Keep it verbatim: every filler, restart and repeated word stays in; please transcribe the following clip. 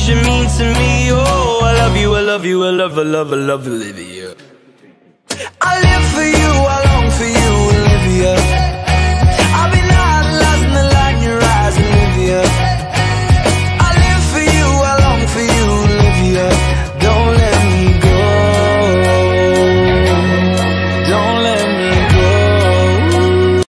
much you mean to me. Oh, I love you, I love you, I love, I love, I love Olivia. I live for you, I long for you, Olivia.